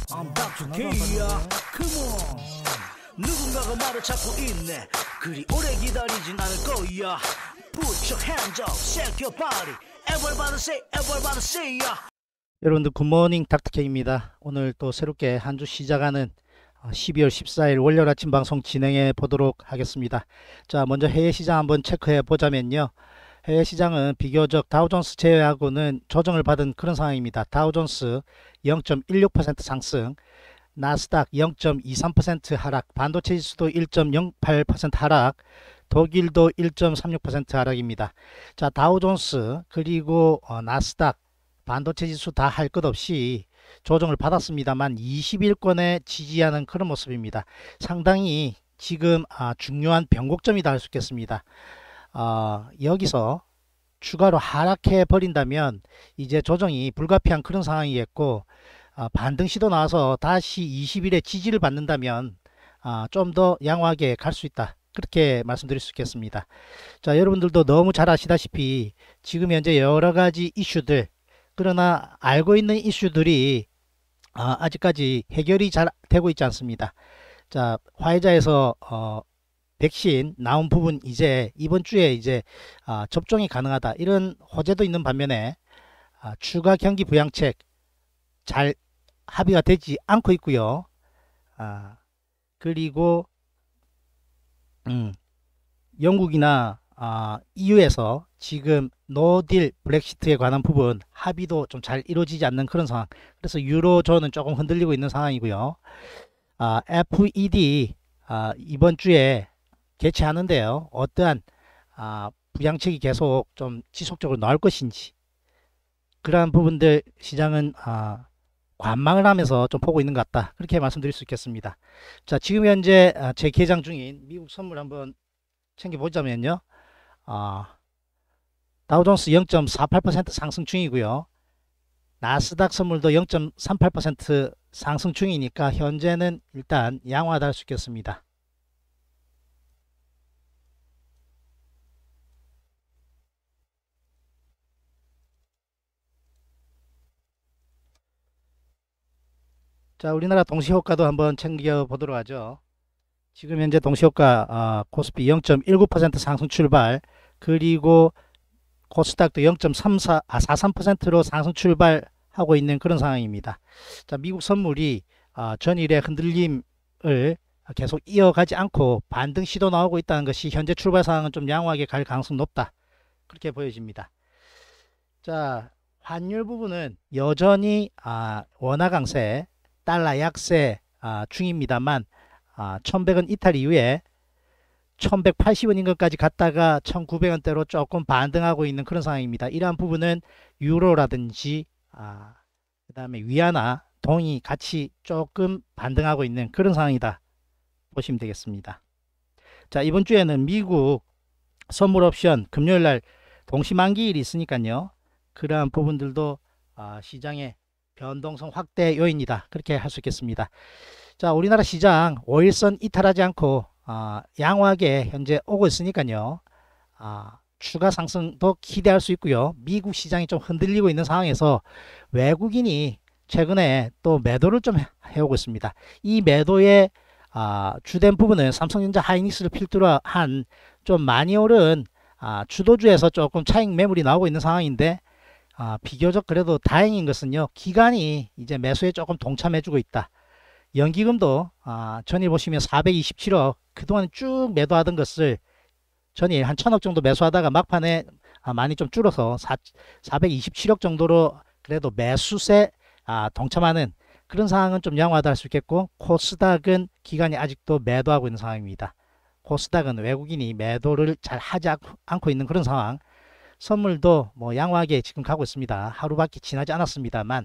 I'm Dr. K야. Come on. 누군가가 말을 찾고 있네. 그리 오래 기다리진 않을 거야. Put your hands up, shake your body. Everybody say ya. 여러분들 굿모닝 닥터케입니다. 오늘 또 새롭게 한 주 시작하는 12월 14일 월요일 아침 방송 진행해 보도록 하겠습니다. 자, 먼저 해외 시장 한번 체크해 보자면요. 해외 시장은 비교적 다우존스 제외하고는 조정을 받은 그런 상황입니다. 다우존스 0.16% 상승, 나스닥 0.23% 하락, 반도체 지수도 1.08% 하락, 독일도 1.36% 하락입니다. 자, 다우존스 그리고 나스닥, 반도체 지수 다 할 것 없이 조정을 받았습니다만 20일권에 지지하는 그런 모습입니다. 상당히 지금 중요한 변곡점이다 할 수 있겠습니다. 여기서 추가로 하락해 버린다면 이제 조정이 불가피한 그런 상황이겠고, 반등 시도 나와서 다시 20일에 지지를 받는다면 좀 더 양호하게 갈 수 있다, 그렇게 말씀드릴 수 있겠습니다. 자, 여러분들도 너무 잘 아시다시피 지금 현재 여러가지 이슈들, 그러나 알고 있는 이슈들이 아직까지 해결이 잘 되고 있지 않습니다. 자, 화이자에서 백신 나온 부분 이제 이번 주에 이제 접종이 가능하다, 이런 호재도 있는 반면에 추가 경기 부양책 잘 합의가 되지 않고 있고요. 그리고 영국이나 EU에서 지금 노딜 브렉시트에 관한 부분 합의도 좀 잘 이루어지지 않는 그런 상황. 그래서 유로존은 조금 흔들리고 있는 상황이고요. FED 이번 주에 개최하는데요. 어떠한 부양책이 계속 좀 지속적으로 나올 것인지, 그러한 부분들 시장은 관망을 하면서 좀 보고 있는 것 같다, 그렇게 말씀드릴 수 있겠습니다. 자, 지금 현재 재개장 중인 미국 선물 한번 챙겨보자면요. 다우존스 0.48% 상승 중이고요. 나스닥 선물도 0.38% 상승 중이니까 현재는 일단 양호하다 할 수 있겠습니다. 자, 우리나라 동시효과도 한번 챙겨보도록 하죠. 지금 현재 동시효과 코스피 0.19% 상승 출발, 그리고 코스닥도 0.43%로 상승 출발하고 있는 그런 상황입니다. 자, 미국 선물이 전일의 흔들림을 계속 이어가지 않고 반등 시도 나오고 있다는 것이 현재 출발 상황은 좀 양호하게 갈 가능성이 높다, 그렇게 보여집니다. 자, 환율 부분은 여전히 원화 강세, 달러 약세 중입니다만 1100원 이탈 이후에 1180원 인근까지 갔다가 1900원대로 조금 반등하고 있는 그런 상황입니다. 이러한 부분은 유로라든지 그 다음에 위안화, 동이 같이 조금 반등하고 있는 그런 상황이다 보시면 되겠습니다. 자, 이번 주에는 미국 선물 옵션 금요일날 동시만기일이 있으니까요. 그러한 부분들도 시장의 변동성 확대 요인이다, 그렇게 할 수 있겠습니다. 자, 우리나라 시장 5일선 이탈하지 않고 양호하게 현재 오고 있으니까요. 추가 상승도 기대할 수 있고요. 미국 시장이 좀 흔들리고 있는 상황에서 외국인이 최근에 또 매도를 좀 해오고 있습니다. 이 매도의 주된 부분은 삼성전자 하이닉스를 필두로 한 좀 많이 오른 주도주에서 조금 차익 매물이 나오고 있는 상황인데, 비교적 그래도 다행인 것은요, 기관이 이제 매수에 조금 동참해주고 있다. 연기금도 전일 보시면 427억, 그동안 쭉 매도하던 것을 전일 한 1000억 정도 매수하다가 막판에 많이 좀 줄어서 427억 정도로 그래도 매수세 동참하는 그런 상황은 좀 양호하다 할 수 있겠고, 코스닥은 기관이 아직도 매도하고 있는 상황입니다. 코스닥은 외국인이 매도를 잘 하지 않고 있는 그런 상황. 선물도 뭐 양호하게 지금 가고 있습니다. 하루밖에 지나지 않았습니다만.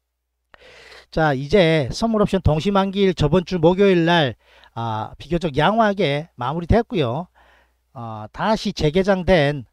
자, 이제 선물 옵션 동시만기일 저번 주 목요일 날 비교적 양호하게 마무리됐고요. 다시 재개장된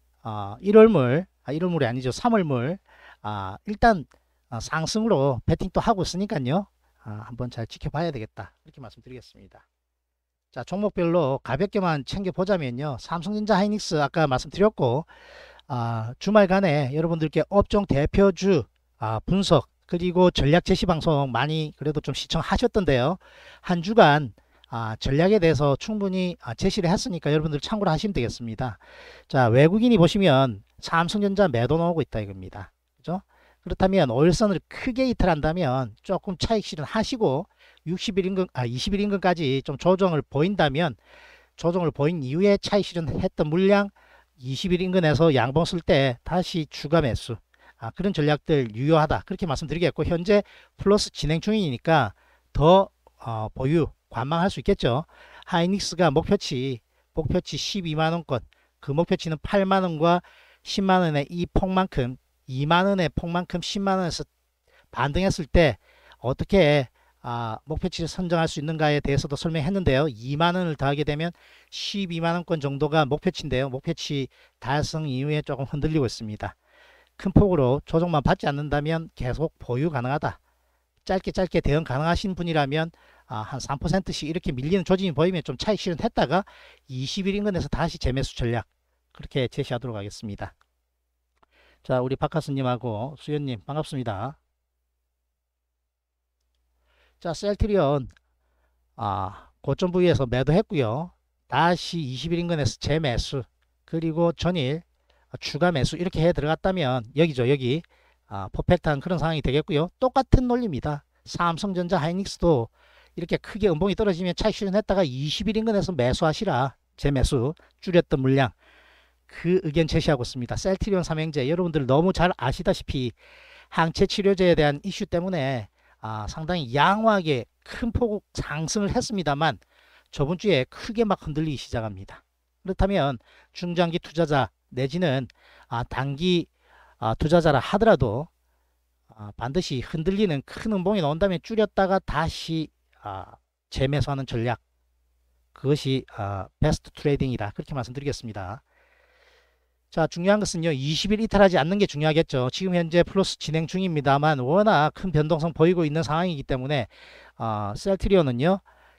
1월물, 1월물이 아니죠, 3월물 일단 상승으로 배팅 또 하고 있으니까요. 한번 잘 지켜봐야 되겠다, 이렇게 말씀드리겠습니다. 자, 종목별로 가볍게만 챙겨보자면요. 삼성전자 하이닉스 아까 말씀드렸고, 주말간에 여러분들께 업종 대표주 분석 그리고 전략 제시 방송 많이 그래도 좀 시청하셨던데요. 한 주간 전략에 대해서 충분히 제시를 했으니까 여러분들 참고를 하시면 되겠습니다. 자, 외국인이 보시면 삼성전자 매도 나오고 있다 이겁니다. 그죠? 그렇다면 5일선을 크게 이탈한다면 조금 차익 실현하시고 60일 20일 인근까지 좀 조정을 보인다면 조정을 보인 이후에 차익 실현했던 물량 20일 인근에서 양봉 쓸 때 다시 추가 매수, 그런 전략들 유효하다 그렇게 말씀드리겠고, 현재 플러스 진행 중이니까 더 보유 관망할 수 있겠죠. 하이닉스가 목표치 12만원권, 그 목표치는 8만원과 10만원의 이 폭만큼, 2만원의 폭만큼 10만원에서 반등했을 때 어떻게 목표치를 선정할 수 있는가에 대해서도 설명했는데요. 2만원을 더하게 되면 12만원권 정도가 목표치인데요. 목표치 달성 이후에 조금 흔들리고 있습니다. 큰 폭으로 조정만 받지 않는다면 계속 보유 가능하다. 짧게 대응 가능하신 분이라면 한 3%씩 이렇게 밀리는 조짐이 보이면 좀 차익 실현했다가 20일 인근에서 다시 재매수 전략 그렇게 제시하도록 하겠습니다. 자, 우리 박하스님하고 수연님 반갑습니다. 자, 셀트리온 고점 부위에서 매도했고요. 다시 20일 인근에서 재매수, 그리고 전일 추가 매수 이렇게 해 들어갔다면 여기죠, 여기 퍼펙트한 그런 상황이 되겠고요. 똑같은 논리입니다. 삼성전자 하이닉스도 이렇게 크게 음봉이 떨어지면 차익 실현했다가 20일 인근에서 매수하시라, 재매수 줄였던 물량, 그 의견 제시하고 있습니다. 셀트리온 삼형제 여러분들 너무 잘 아시다시피 항체 치료제에 대한 이슈 때문에 상당히 양호하게 큰 폭 상승을 했습니다만 저번 주에 크게 막 흔들리기 시작합니다. 그렇다면 중장기 투자자 내지는 단기 투자자라 하더라도 반드시 흔들리는 큰 음봉이 나온다면 줄였다가 다시 재매수하는 전략, 그것이 베스트 트레이딩이다 그렇게 말씀드리겠습니다. 자, 중요한 것은요, 20일 이탈하지 않는 게 중요하겠죠. 지금 현재 플러스 진행 중입니다만 워낙 큰 변동성 보이고 있는 상황이기 때문에 셀트리온은요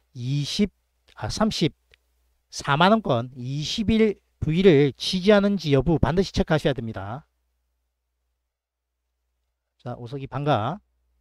34만원권 20일 V를 지지하는지 여부 반드시 체크하셔야 됩니다. 자, 우석이 반가.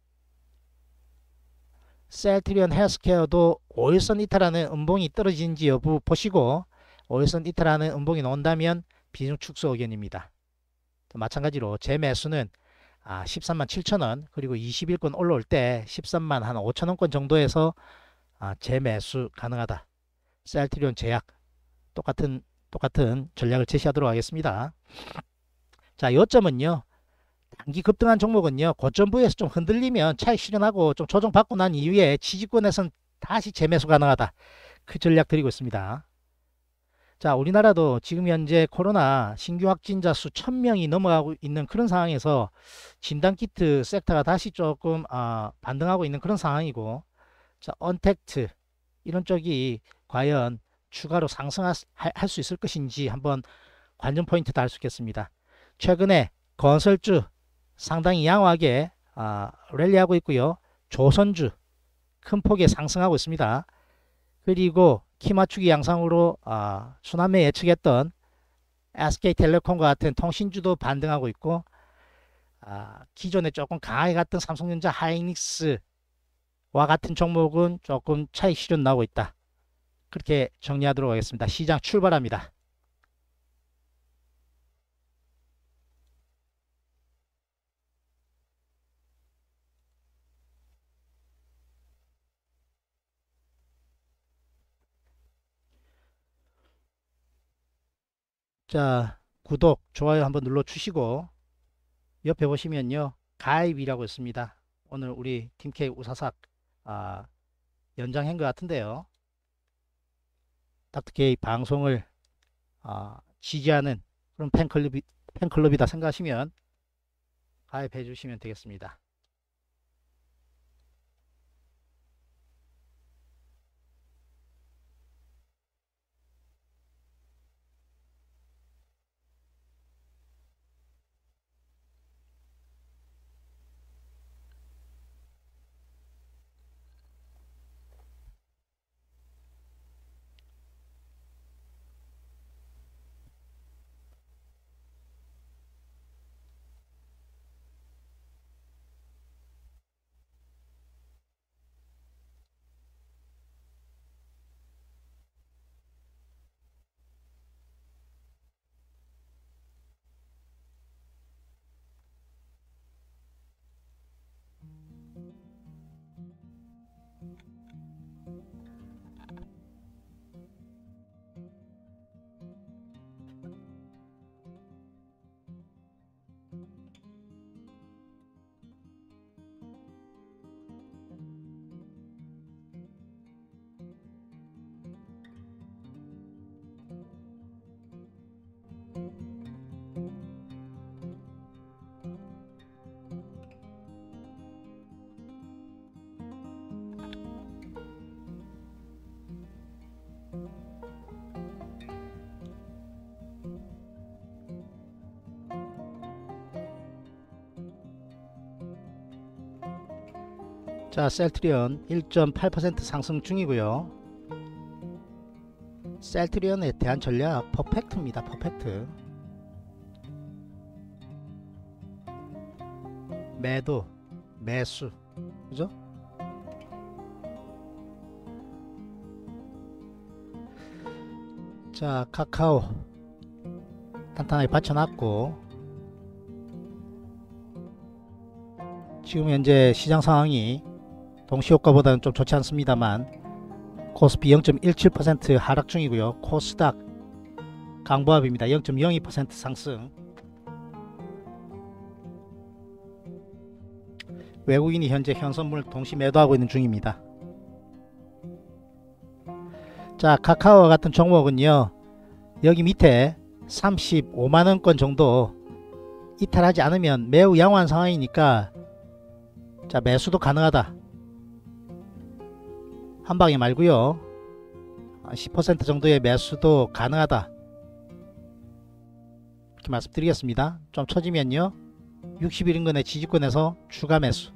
셀트리온 헬스케어도 5일선 이탈하는 음봉이 떨어지는지 여부 보시고 5일선 이탈하는 음봉이 나온다면 비중 축소 의견입니다. 마찬가지로 제 매수는 13만 7천원, 그리고 21권 올라올 때 13만 한 5천원권 정도에서 제 매수 가능하다. 셀트리온 제약 똑같은 전략을 제시하도록 하겠습니다. 자, 요점은요, 단기 급등한 종목은요 고점 부에서 좀 흔들리면 차익 실현하고 좀 조정받고 난 이후에 지지권에선 다시 재매수 가능하다, 그 전략 드리고 있습니다. 자, 우리나라도 지금 현재 코로나 신규 확진자 수 1000명이 넘어가고 있는 그런 상황에서 진단키트 섹터가 다시 조금 반등하고 있는 그런 상황이고, 자, 언택트 이런 쪽이 과연 추가로 상승할 수 있을 것인지 한번 관전 포인트도 할 수 있겠습니다. 최근에 건설주 상당히 양호하게 랠리하고 있고요. 조선주 큰 폭에 상승하고 있습니다. 그리고 키 맞추기 양상으로 순환매 예측했던 SK텔레콤과 같은 통신주도 반등하고 있고, 기존에 조금 강하게 갔던 삼성전자 하이닉스와 같은 종목은 조금 차익 실현 나오고 있다. 그렇게 정리하도록 하겠습니다. 시장 출발합니다. 자, 구독, 좋아요 한번 눌러 주시고 옆에 보시면요 가입이라고 있습니다. 오늘 우리 팀K 우사삭 연장한 것 같은데요, 닥터K 방송을 지지하는 그런 팬클럽이다 생각하시면 가입해 주시면 되겠습니다. 자, 셀트리온 1.8% 상승 중이고요. 셀트리온에 대한 전략 퍼펙트입니다. 퍼펙트. 매도, 매수, 그죠? 자, 카카오 탄탄하게 받쳐놨고, 지금 현재 시장 상황이 동시효과보다는 좀 좋지 않습니다만 코스피 0.17% 하락 중이고요. 코스닥 강보합입니다. 0.02% 상승. 외국인이 현재 현선물 동시 매도하고 있는 중입니다. 자, 카카오와 같은 종목은요, 여기 밑에 35만원권 정도 이탈하지 않으면 매우 양호한 상황이니까, 자, 매수도 가능하다. 한방에 말고요, 10% 정도의 매수도 가능하다, 이렇게 말씀드리겠습니다. 좀 처지면요 60일인근의 지지권에서 추가 매수.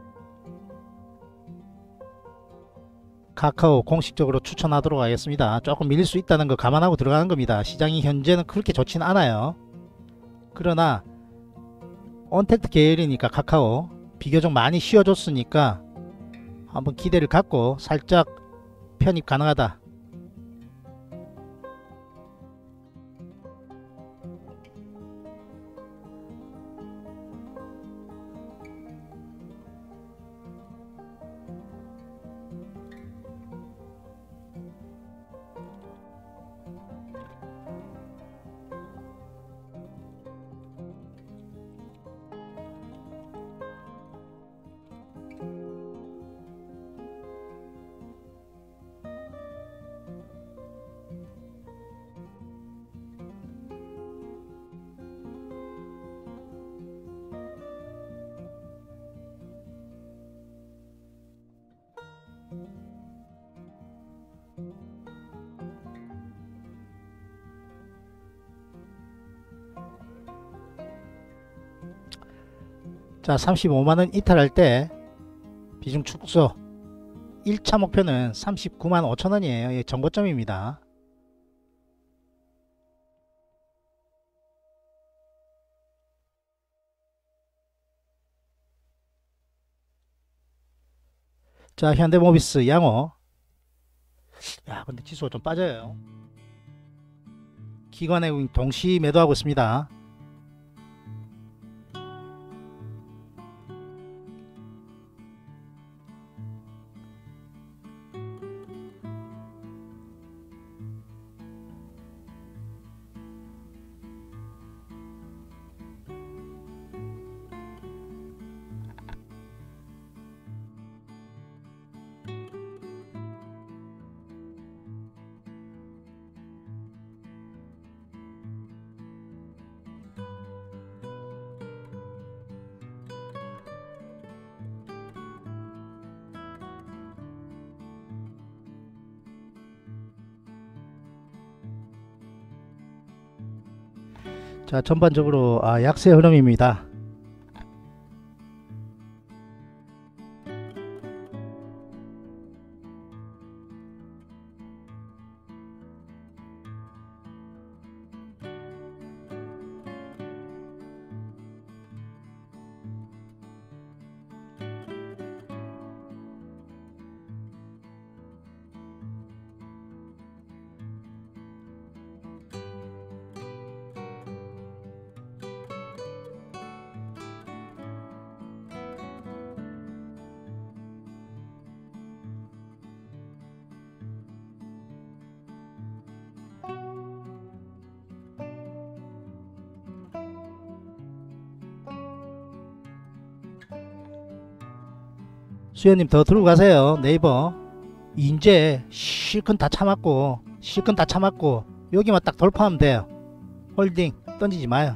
카카오 공식적으로 추천하도록 하겠습니다. 조금 밀릴 수 있다는 거 감안하고 들어가는 겁니다. 시장이 현재는 그렇게 좋진 않아요. 그러나 언택트 계열이니까 카카오 비교적 많이 쉬어줬으니까 한번 기대를 갖고 살짝 편입 가능하다. 자, 35만원 이탈할 때 비중 축소 1차 목표는 39만 5천원이에요. 정고점입니다. 자, 현대모비스 양호. 야, 근데 지수가 좀 빠져요. 기관의 동시 매도하고 있습니다. 자, 전반적으로 약세 흐름입니다. 수현님 더 들고 가세요. 네이버 이제 실컷 다 참았고 여기만 딱 돌파하면 돼요. 홀딩 던지지 마요.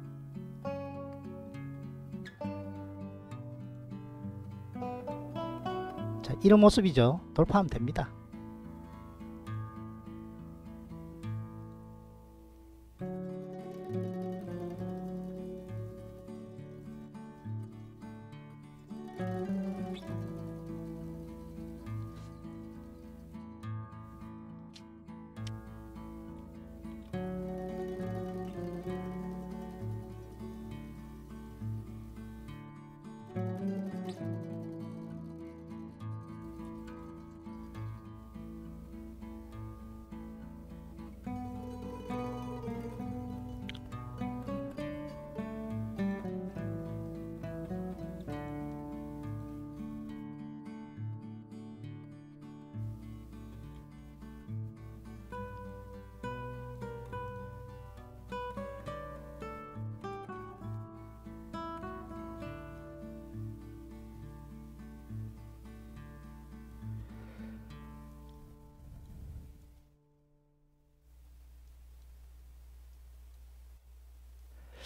자, 이런 모습이죠. 돌파하면 됩니다.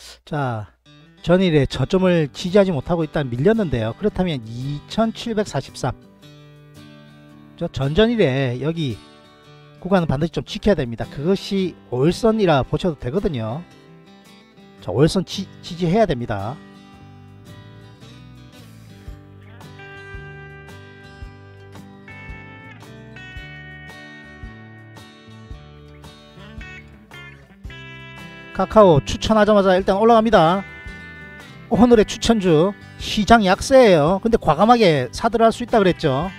자, 전일에 저점을 지지하지 못하고 일단 밀렸는데요. 그렇다면 2743, 저 전전일에 여기 구간은 반드시 좀 지켜야 됩니다. 그것이 5일선이라 보셔도 되거든요. 자, 5일선 지지해야 됩니다. 카카오 추천하자마자 일단 올라갑니다. 오늘의 추천주 시장 약세예요. 근데 과감하게 사들 할 수 있다 그랬죠.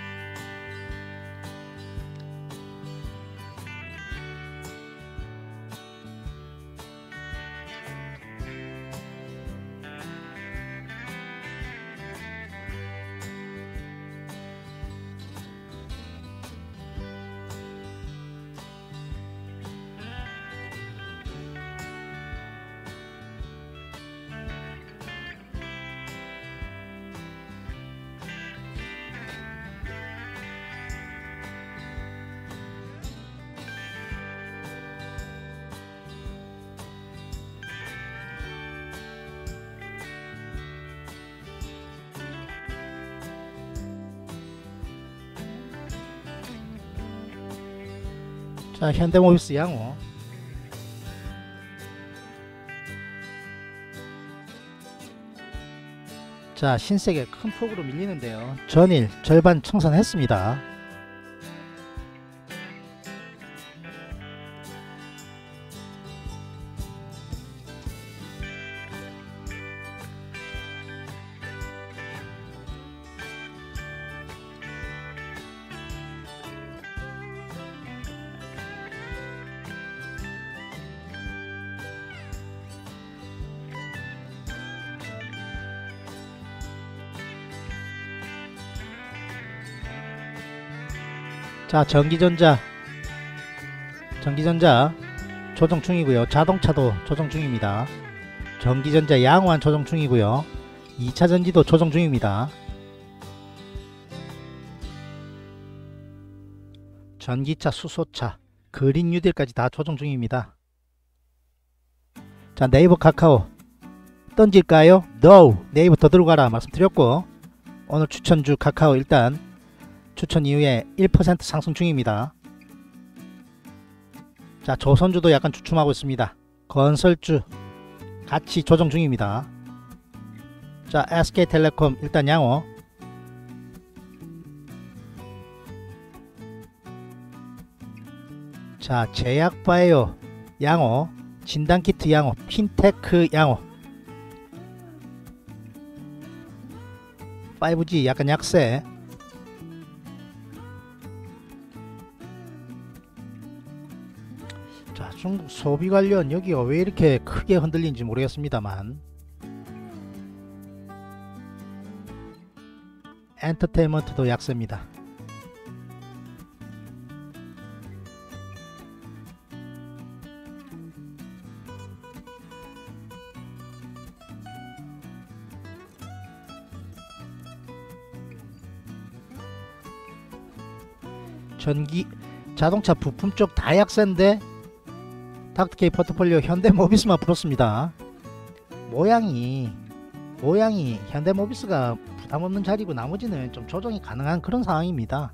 자, 현대모비스 양호. 자, 신세계 큰 폭으로 밀리는데요. 전일 절반 청산했습니다. 자, 전기전자 조정 중이고요. 자동차도 조정 중입니다. 전기전자 양호한 조정 중이고요. 2차전지도 조정 중입니다. 전기차, 수소차, 그린 뉴딜까지 다 조정 중입니다. 자, 네이버 카카오 던질까요? NO! 네이버 더 들어가라 말씀드렸고, 오늘 추천주 카카오 일단 추천 이후에 1% 상승 중입니다. 자, 조선주도 약간 주춤하고 있습니다. 건설주 같이 조정 중입니다. 자, SK텔레콤 일단 양호. 자, 제약바이오 양호, 진단키트 양호, 핀테크 양호, 5G 약간 약세. 자, 중국 소비 관련 여기가 왜 이렇게 크게 흔들린지 모르겠습니다만, 엔터테인먼트도 약세입니다. 전기 자동차 부품 쪽 다 약세인데 닥터케이 포트폴리오 현대모비스만 풀었습니다. 모양이 현대모비스가 부담없는 자리고 나머지는 좀 조정이 가능한 그런 상황입니다.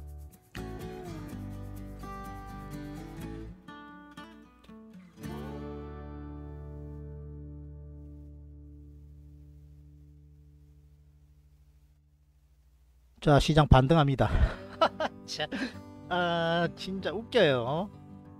자, 시장 반등합니다. 진짜 웃겨요.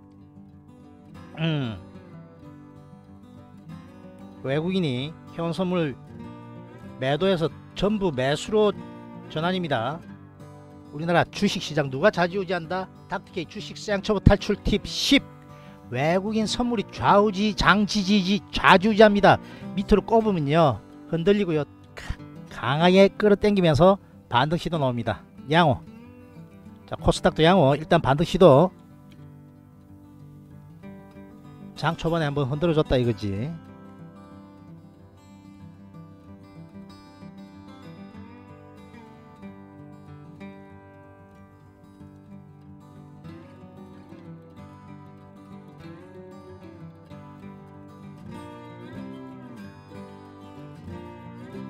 외국인이 현선물 매도해서 전부 매수로 전환입니다. 우리나라 주식시장 누가 좌지우지한다? 닥터케이 주식시장 초보 탈출 팁 10. 외국인 선물이 좌우지 좌지우지합니다. 밑으로 꼽으면요 흔들리고요, 강하게 끌어당기면서 반등 시도 나옵니다. 양호. 자, 코스닥도 양호. 일단 반등 시도. 장 초반에 한번 흔들어줬다 이거지.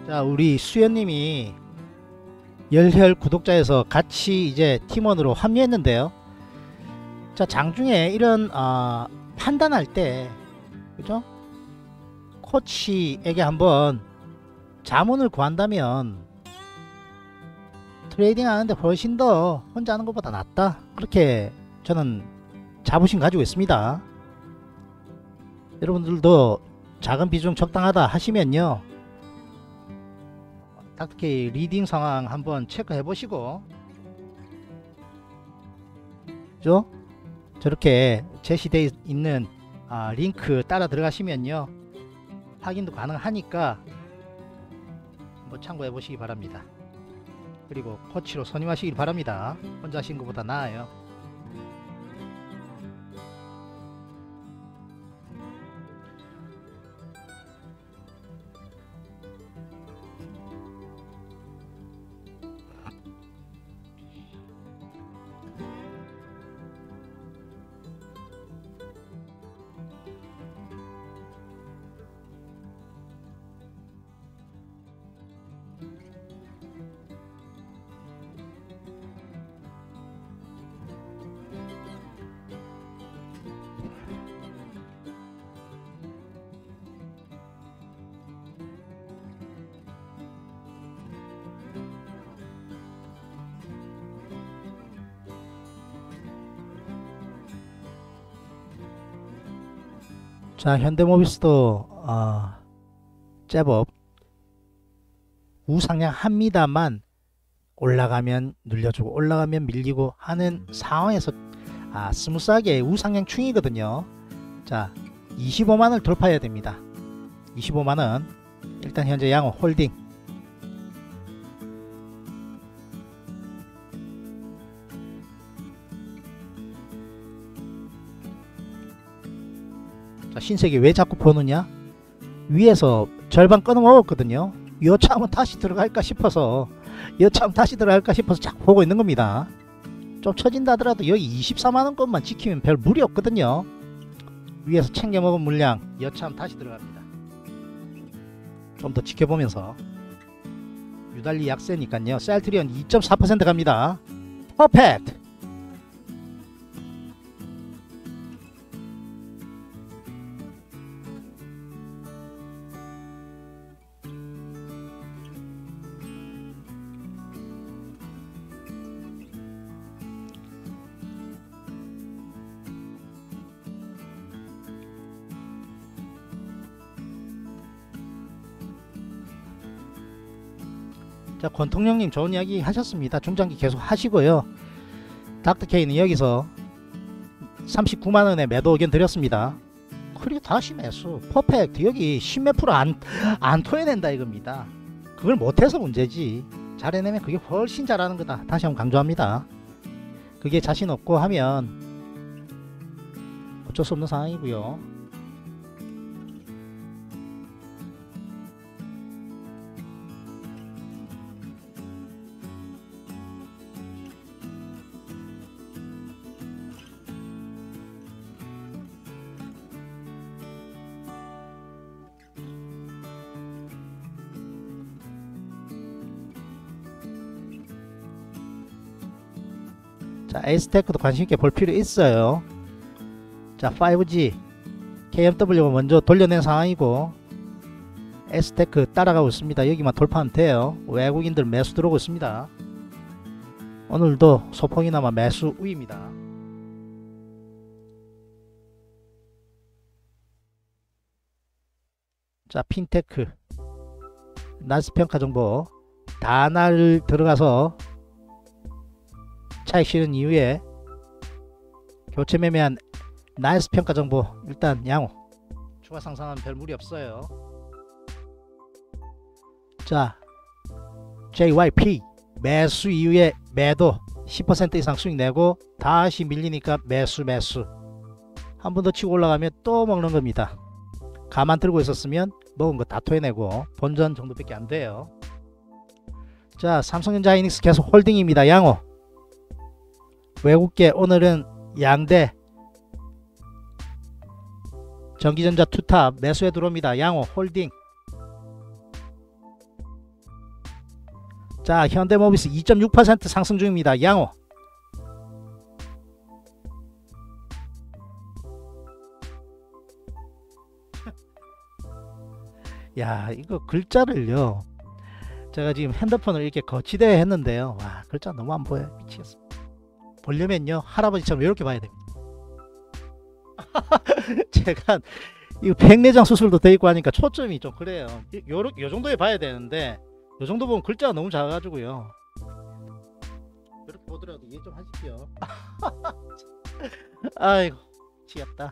자, 우리 수연님이 열혈 구독자에서 같이 이제 팀원으로 합류했는데요. 자, 장중에 이런 판단할 때, 그죠? 코치에게 한번 자문을 구한다면 트레이딩 하는데 훨씬 더 혼자 하는 것보다 낫다, 그렇게 저는 자부심 가지고 있습니다. 여러분들도 작은 비중 적당하다 하시면요, 닥터케이 리딩 상황 한번 체크해 보시고, 그죠? 저렇게 제시되어 있는 링크 따라 들어가시면요, 확인도 가능하니까 한번 참고해 보시기 바랍니다. 그리고 코치로 선임하시길 바랍니다. 혼자 하시는 것보다 나아요. 자, 현대모비스도 제법 우상향합니다만 올라가면 눌려주고 올라가면 밀리고 하는 상황에서 스무스하게 우상향 중이거든요. 자, 25만원을 돌파해야 됩니다. 25만원 일단 현재 양호 홀딩. 자, 신세계 왜 자꾸 보느냐? 위에서 절반 끊어 먹었거든요. 여차하면 다시 들어갈까 싶어서 자꾸 보고 있는 겁니다. 좀 처진다 하더라도 여기 24만원 것만 지키면 별 무리 없거든요. 위에서 챙겨 먹은 물량 여차하면 다시 들어갑니다. 좀 더 지켜보면서. 유달리 약세니까요. 셀트리온 2.4% 갑니다. 퍼펙트. 자, 권통령님 좋은 이야기 하셨습니다. 중장기 계속 하시고요. 닥터케이는 여기서 39만원에 매도 의견 드렸습니다. 그리고 다시 매수 퍼펙트. 여기 10몇 프로 안 토해낸다 이겁니다. 그걸 못해서 문제지, 잘해내면 그게 훨씬 잘하는 거다. 다시 한번 강조합니다. 그게 자신 없고 하면 어쩔 수 없는 상황이고요. 자, 에이스테크도 관심있게 볼 필요 있어요. 자, 5G KMW가 먼저 돌려낸 상황이고 에이스테크 따라가고 있습니다. 여기만 돌파하면 돼요. 외국인들 매수 들어오고 있습니다. 오늘도 소폭이나마 매수 우위입니다. 자, 핀테크 나스평가 정보 다날 들어가서 차익 실은 이후에 교체 매매한 나이스 평가 정보 일단 양호. 추가 상승하면 별 무리 없어요. 자, JYP 매수 이후에 매도 10% 이상 수익 내고 다시 밀리니까 매수 한 번 더 치고 올라가면 또 먹는 겁니다. 가만 들고 있었으면 먹은 거 다 토해내고 본전 정도밖에 안 돼요. 자, 삼성전자 하이닉스 계속 홀딩입니다. 양호. 외국계 오늘은 양대. 전기전자 투탑 매수에 들어옵니다. 양호 홀딩. 자, 현대모비스 2.6% 상승 중입니다. 양호. 야, 이거 글자를요, 제가 지금 핸드폰을 이렇게 거치대 했는데요, 와, 글자 너무 안 보여요. 미치겠어. 보려면요 할아버지처럼 이렇게 봐야 됩니다. 제가 이거 백내장 수술도 돼 있고 하니까 초점이 좀 그래요. 요 정도에 봐야 되는데 요 정도 보면 글자가 너무 작아가지고요. 이렇게 보더라도 이해 좀 하십시오. 아이고 미치겠다.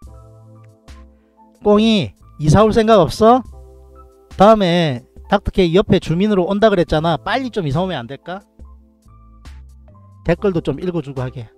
꽁이 이사 올 생각 없어? 다음에 닥터케이 옆에 주민으로 온다 그랬잖아. 빨리 좀 이사 오면 안 될까? 댓글도 좀 읽어주고 하게.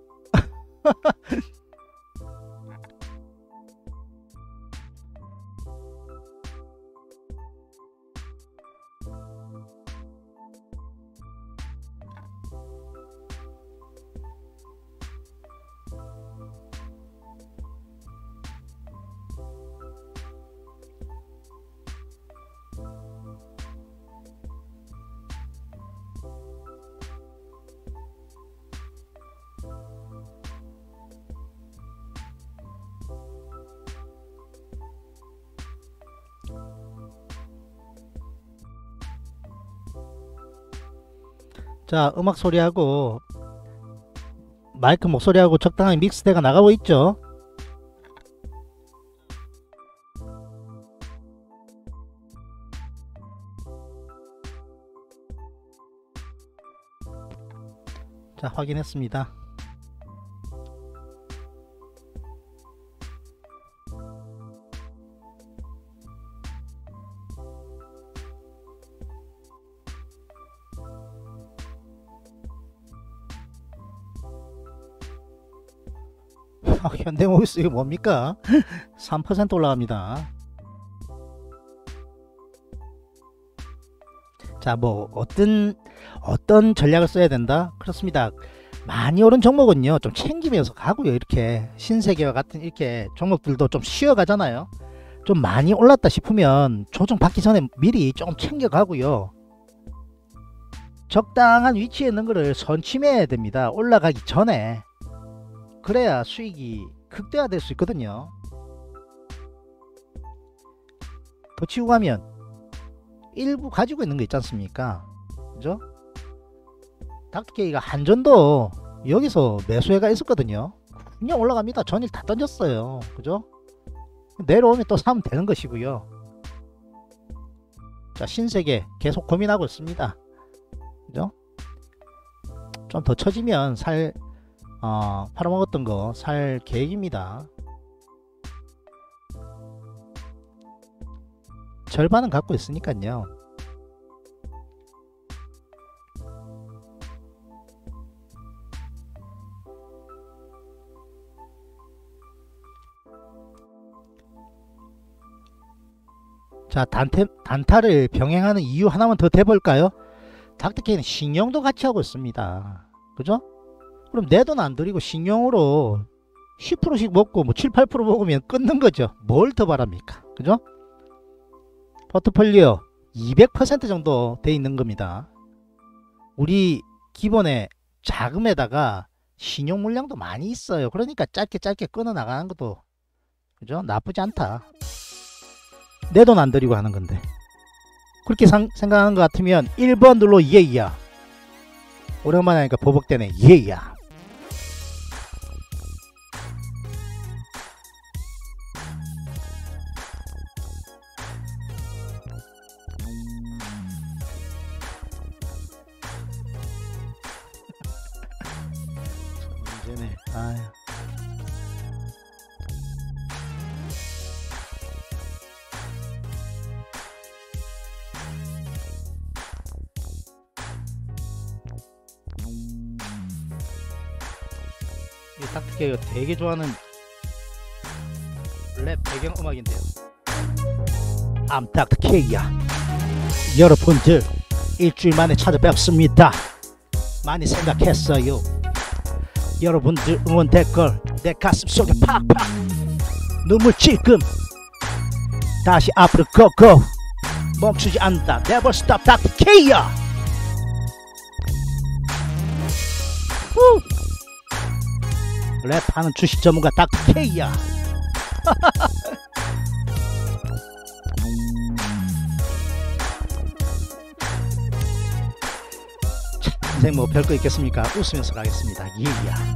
자, 음악 소리하고 마이크 목소리하고 적당하게 믹스돼가 나가고 있죠. 자, 확인했습니다. 현대모비스 이거 뭡니까? 3% 올라갑니다. 자, 뭐 어떤 전략을 써야 된다? 그렇습니다. 많이 오른 종목은요 좀 챙기면서 가고요. 이렇게 신세계와 같은 이렇게 종목들도 좀 쉬어가잖아요. 좀 많이 올랐다 싶으면 조정 받기 전에 미리 조금 챙겨가고요. 적당한 위치에 있는 거를 선취해야 됩니다. 올라가기 전에. 그래야 수익이 극대화될 수 있거든요. 더 치고 가면 일부 가지고 있는 거 있지 않습니까? 그죠? 닥터케이가 한전도 여기서 매수해가 있었거든요. 그냥 올라갑니다. 전일 다 던졌어요. 그죠? 내려오면 또 사면 되는 것이고요. 자, 신세계 계속 고민하고 있습니다. 그죠? 좀 더 처지면 팔아먹었던 거 살 계획입니다. 절반은 갖고 있으니까요. 자, 단타를 병행하는 이유 하나만 더 대볼까요? 닥터케이는 신용도 같이 하고 있습니다. 그죠? 그럼 내 돈 안 들이고 신용으로 10%씩 먹고 뭐 7, 8% 먹으면 끊는 거죠. 뭘 더 바랍니까? 그죠? 포트폴리오 200% 정도 돼 있는 겁니다. 우리 기본의 자금에다가 신용 물량도 많이 있어요. 그러니까 짧게 끊어 나가는 것도 그죠? 나쁘지 않다. 내 돈 안 들이고 하는 건데. 그렇게 생각하는 것 같으면 1번 눌러 예야. 오랜만에 하니까 버벅대네. 예야. 문제네. 아유. 이 닥터케이가 되게 좋아하는 랩 배경음악인데요. I'm 닥터케이야. 여러분들 일주일 만에 찾아뵙습니다. 많이 생각했어요. 여러분들 응원 댓글 내 가슴속에 팍팍 눈물 찔끔 다시 앞으로 고고 멈추지 않는다. Never stop 닥터케이야. 랩하는 주식 전문가 닥터 K야. 인생 뭐 별거 있겠습니까? 웃으면서 가겠습니다. 예야.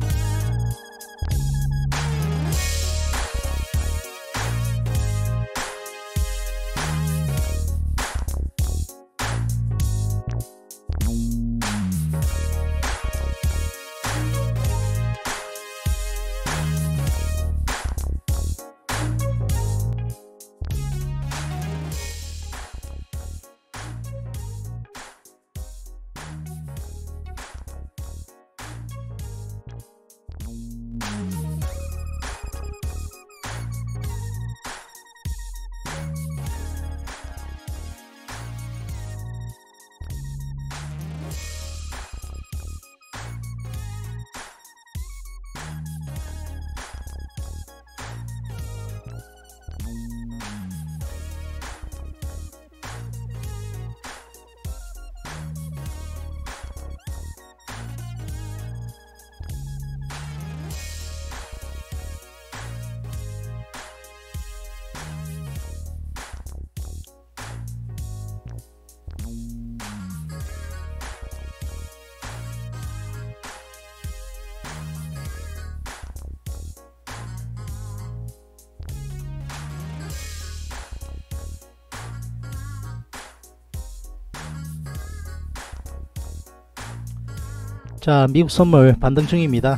자, 미국 선물 반등 중입니다.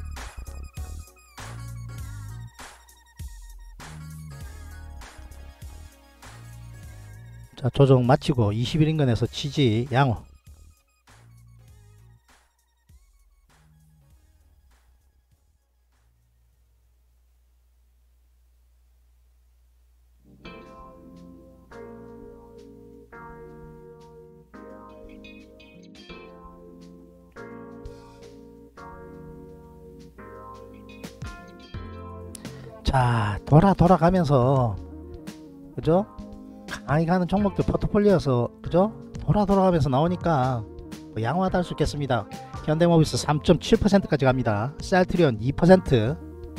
자, 조정 마치고 21인근에서 지지 양호. 자, 돌아가면서 그죠? 강하게 가는 종목들 포트폴리오에서 그죠? 돌아가면서 나오니까 뭐 양호하다 할 수 있겠습니다. 현대모비스 3.7%까지 갑니다. 셀트리온 2%.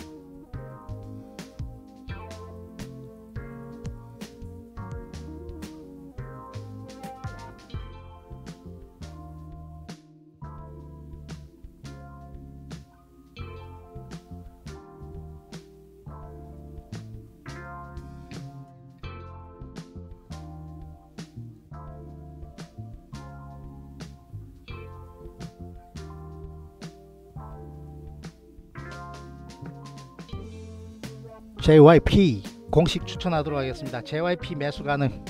JYP 공식 추천하도록 하겠습니다. JYP 매수 가능.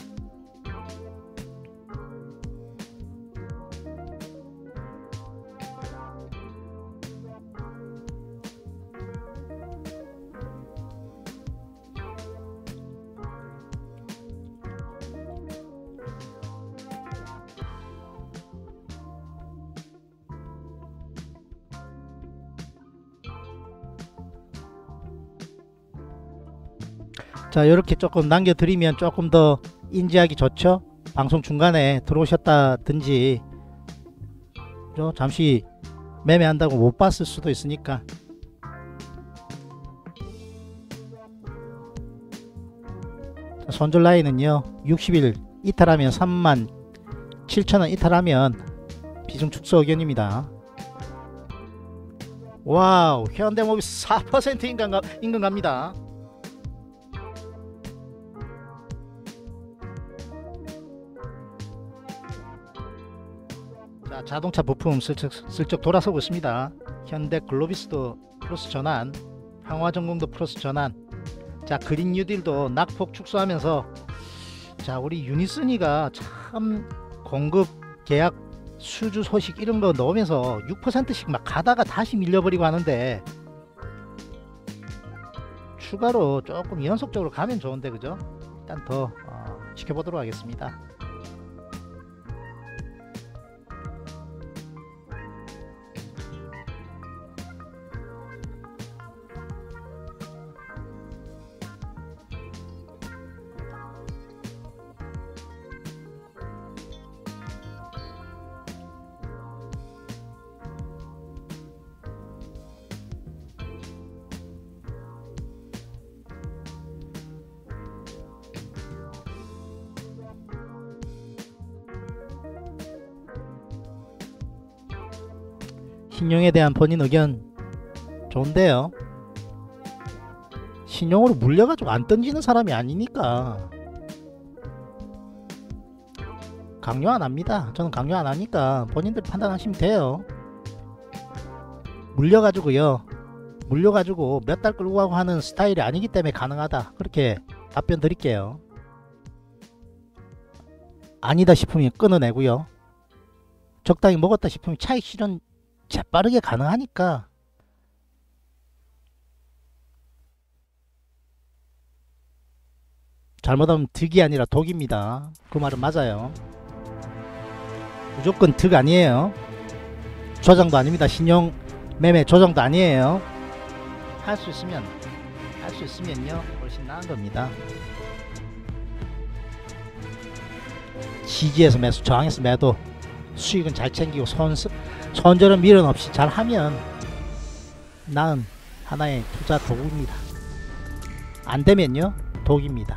자, 이렇게 조금 남겨드리면 조금 더 인지하기 좋죠. 방송 중간에 들어오셨다든지 잠시 매매한다고 못 봤을 수도 있으니까. 자, 손절 라인은요 60일 이탈하면 37,000원 이탈하면 비중 축소 의견입니다. 와우, 현대모비스 4% 인근 갑니다. 자, 자동차 부품 슬쩍 돌아서고 있습니다. 현대글로비스도 플러스 전환, 평화전공도 플러스 전환. 자, 그린 뉴딜도 낙폭 축소하면서 자, 우리 유니스니가 참 공급 계약 수주 소식 이런 거 넣으면서 6%씩 막 가다가 다시 밀려버리고 하는데 추가로 조금 연속적으로 가면 좋은데 그죠? 일단 더 지켜보도록 하겠습니다. 신용에 대한 본인 의견 좋은데요. 신용으로 물려가지고 안 던지는 사람이 아니니까 강요 안 합니다. 저는 강요 안 하니까 본인들 판단하시면 돼요. 물려가지고요. 물려가지고 몇 달 끌고 가고 하는 스타일이 아니기 때문에 가능하다. 그렇게 답변 드릴게요. 아니다 싶으면 끊어내고요. 적당히 먹었다 싶으면 차익 실현 재빠르게 가능하니까 잘못하면 득이 아니라 독입니다. 그 말은 맞아요. 무조건 득 아니에요. 조정도 아닙니다. 신용 매매 조정도 아니에요. 할 수 있으면요 훨씬 나은 겁니다. 지지에서 매수, 저항에서 매도, 수익은 잘 챙기고 손절은 미련 없이 잘 하면 나은 하나의 투자 도구입니다. 안 되면요 독입니다.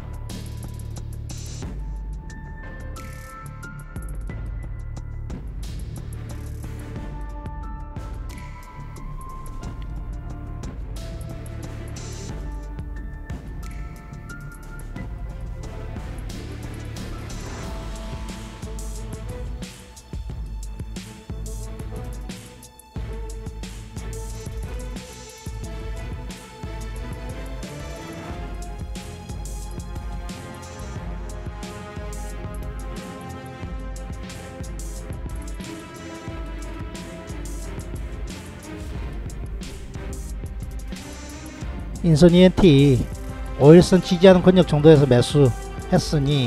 인선 ENT 5일선 지지하는 권역 정도에서 매수했으니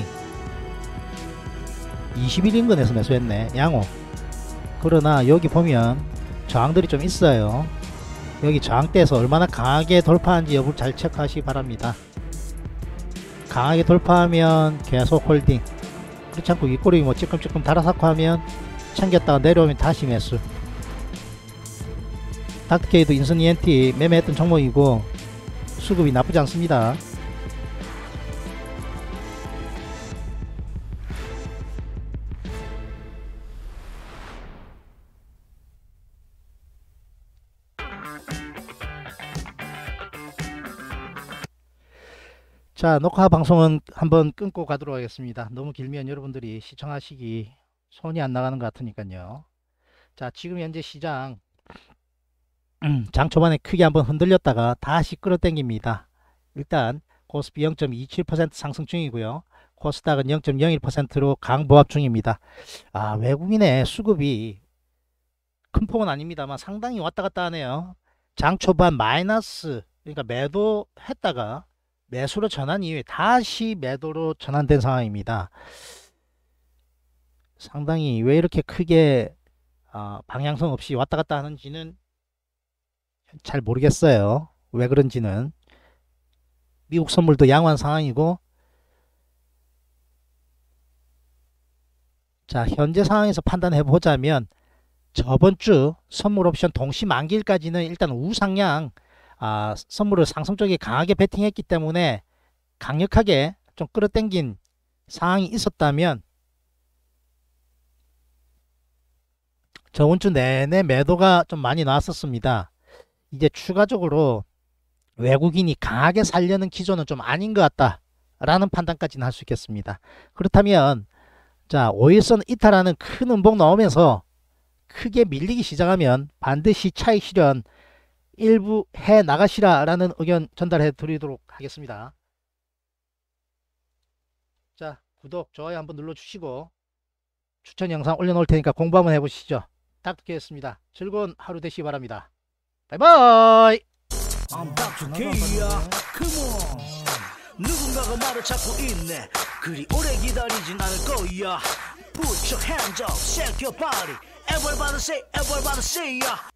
21인근에서 매수했네. 양호. 그러나 여기 보면 저항들이 좀 있어요. 여기 저항대에서 얼마나 강하게 돌파하는지 여부를 잘 체크하시기 바랍니다. 강하게 돌파하면 계속 홀딩, 그렇지 않고 윗꼬리 뭐 찔끔찔끔 달아삭고 하면 챙겼다가 내려오면 다시 매수. 닥터케이도 인선 ENT 매매했던 종목이고 수급이 나쁘지 않습니다. 자, 녹화 방송은 한번 끊고 가도록 하겠습니다. 너무 길면 여러분들이 시청하시기 손이 안 나가는 것 같으니까요. 자, 지금 현재 시장 장 초반에 크게 한번 흔들렸다가 다시 끌어당깁니다. 일단 코스피 0.27% 상승 중이고요. 코스닥은 0.01%로 강보합 중입니다. 외국인의 수급이 큰 폭은 아닙니다만 상당히 왔다 갔다 하네요. 장 초반 마이너스, 그러니까 매도했다가 매수로 전환 이후에 다시 매도로 전환된 상황입니다. 상당히 왜 이렇게 크게 방향성 없이 왔다 갔다 하는지는 잘 모르겠어요. 왜 그런지는. 미국 선물도 양호한 상황이고, 자, 현재 상황에서 판단해 보자면 저번주 선물 옵션 동시 만기일까지는 일단 우상향, 선물을 상승 쪽에 강하게 베팅했기 때문에 강력하게 좀 끌어당긴 상황이 있었다면 저번주 내내 매도가 좀 많이 나왔었습니다. 이제 추가적으로 외국인이 강하게 살려는 기조는 좀 아닌 것 같다 라는 판단까지는 할 수 있겠습니다. 그렇다면 자, 5일선 이탈하는 큰 음봉 나오면서 크게 밀리기 시작하면 반드시 차익 실현 일부 해 나가시라 라는 의견 전달해 드리도록 하겠습니다. 자, 구독 좋아요 한번 눌러 주시고 추천 영상 올려놓을 테니까 공부 한번 해보시죠. 닥터케이였습니다. 즐거운 하루 되시기 바랍니다. 바이바이. I'm Dr. K야. Come on. 누군가가 말을 찾고 있네. 그리 오래 기다리진 않을 거야. Put your hands up, shake your body. Everybody say, everybody say, yeah.